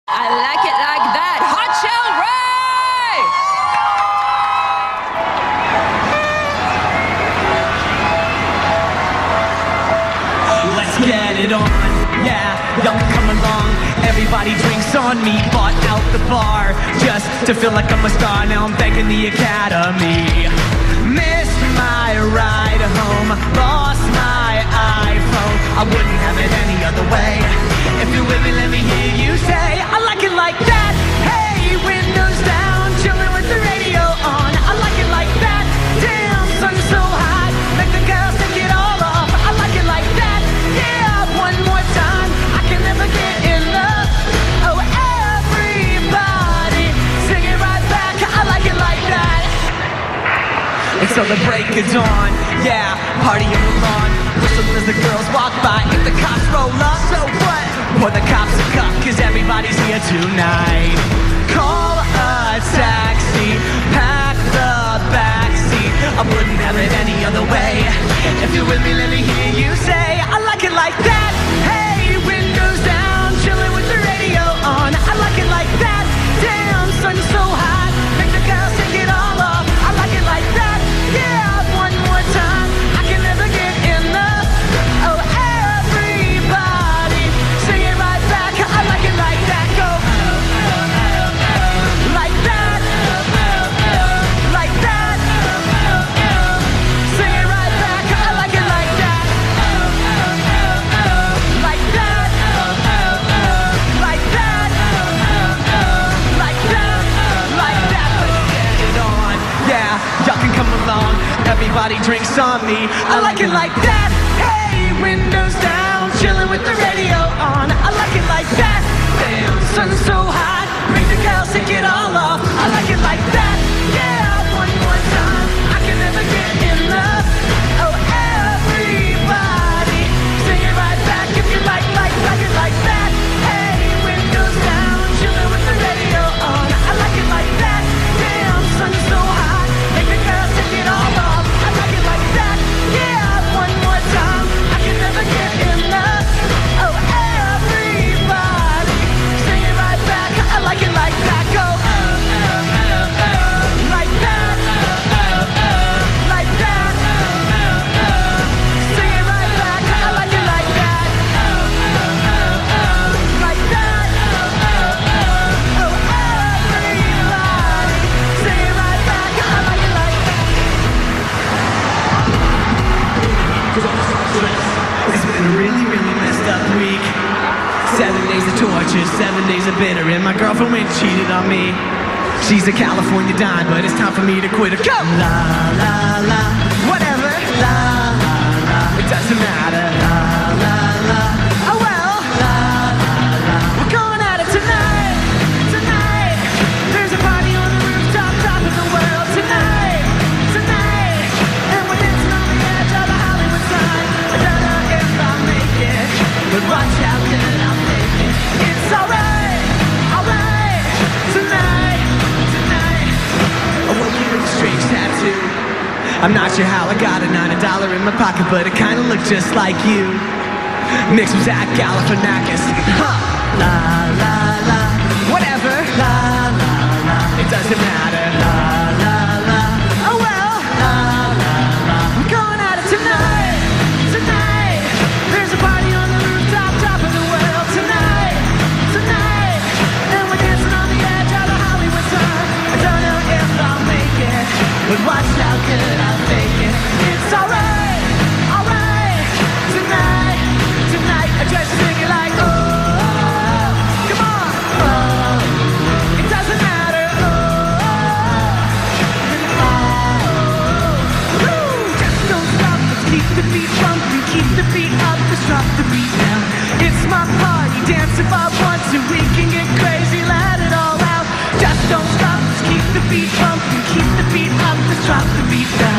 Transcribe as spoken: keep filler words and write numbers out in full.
I like it like that. Hot Chelle Rae! Let's get it on, yeah, y'all come along. Everybody drinks on me, bought out the bar just to feel like I'm a star. Now I'm thanking the Academy. Missed my ride home, lost my iPhone. I wouldn't have it any other way. If you're with me, let me hear you say, I like it like that. Hey, windows down, chilling with the radio on. I like it like that. Damn, sun's so hot, make the girls take it all off. I like it like that. Yeah, one more time, I can never get enough. Oh, everybody, sing it right back. I like it like that. Until the break of dawn, yeah, party on the lawn. Whistle as the girls walk by, if the cops roll up, so what? Pour the cops a cup, cause everybody's here tonight. Call a taxi, pack the backseat. I wouldn't have it any other way. If you're with me, let me hear you say, I like it like that. Hey, windows down, chilling with the radio on. I like it like that. Damn, sun's so hot, make the girls take it all off. I like it like that. Yeah, one more time, I can never get enough. Oh, everybody, sing it right back. I like it like that. Go like that, like that. Sing it right back. I like it like that, like that, like that, like that, like that. Let's get it on. Yeah, y'all can come along. Everybody drinks on me. I like it like that. Hey, windows down, chilling with the radio on. I like it like that. Damn, sun's so hot, make the girls take it all off. I like it like that. Yeah, one more time, I can never get enough. Oh, everybody, sing it right back if you like, like, like it like that. Hey, windows down, chilling with the radio on. I like it like that. Damn, sun's so hot, make the girls take it all off. I like it like that. Yeah, one more time, I can never get enough. Oh, everybody, sing it right back. I like it like that. Go like that, like that. Sing it right back. I like it like that, like that. Oh, everybody, sing it right back. I like it like that. It's been a really, really messed up week. Seven days of torture, seven days of bitter, and my girlfriend went and cheated on me. She's a California dime, but it's time for me to quit her. Go! La, la, la, whatever. La, la, la, it doesn't matter. La, la, la, oh well. La, la, la, we're going at it tonight. Tonight, there's a party on the rooftop, top of the world. Tonight, tonight, and we're dancing on the edge of a Hollywood sign. I don't know if I'll make it, but watch out that I'll make it. It's alright, alright, tonight, tonight. I woke you with a strange tattoo. I'm not sure how I got it, not a dollar in my pocket, but it kinda looked just like you. Mixed with Zach Galifianakis. Huh. La, la, la, whatever. La, la, la, it doesn't matter. La, la, la, oh well. La, la, la, we're going at it tonight. Tonight, there's a party on the rooftop, top of the world. Tonight, tonight, and we're dancing on the edge of a Hollywood sign. I don't know if I'll make it, but watch how good I'll take it. It's alright, alright, tonight, tonight. I just sing it like, oh, come on, oh, it doesn't matter, oh, oh, woo. Just don't stop, let's keep the beat pumping, keep the beat up, let's drop the beat down. It's my party, dance if I want to, we can get crazy, let it all out. Just don't stop, let's keep the beat pumping, keep the beat up, let's drop the beat down.